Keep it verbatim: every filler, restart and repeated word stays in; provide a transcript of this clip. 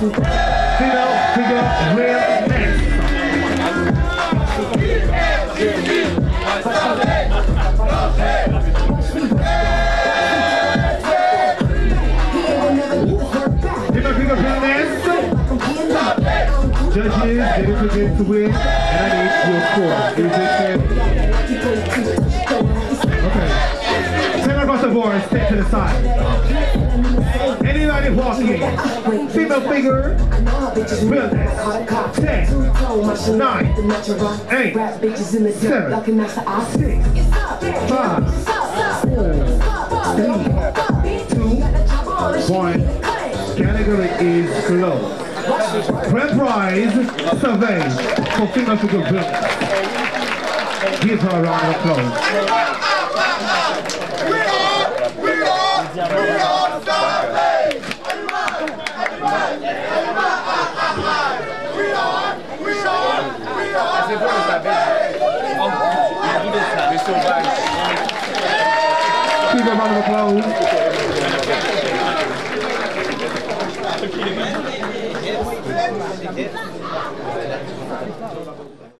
Female figure realness. Female figure realness. Judges, they don't forget to win, and I need your score. Is it fair? Okay. Turn across the board and step to the side. Anybody walking, female figure, realness. ten, nine, eight, seven, six, five, four, three, two, one. Category is closed. Grand prize survey for female figure realness. Give her a round of applause. We are, we are, we are survey. We are, we are, we are. Give her a round of applause.